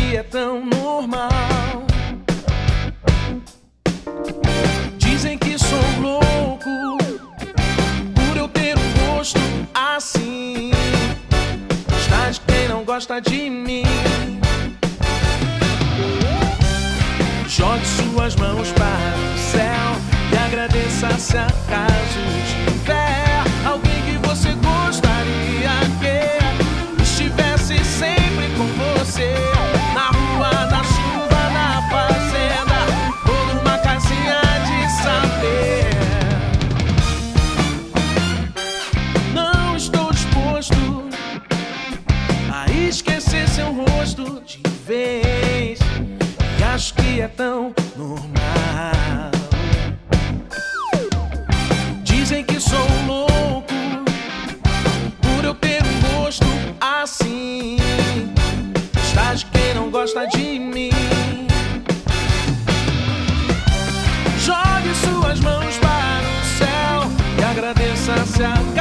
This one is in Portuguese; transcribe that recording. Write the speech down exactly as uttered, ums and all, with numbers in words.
que é tão normal. Dizem que sou louco por eu ter um rosto assim. Está de quem não gosta de mim. Jogue suas mãos para o céu e agradeça se acaso tiver alguém que você gostaria que estivesse sempre com você. Na rua, na chuva, na fazenda ou numa casinha de saber. Não estou disposto a esquecer seu rosto de vez. E acho que é tão normal. Dizem que sou louco por eu ter um rosto assim. Está de quem não gosta de mim. Jogue suas mãos para o céu e agradeça se a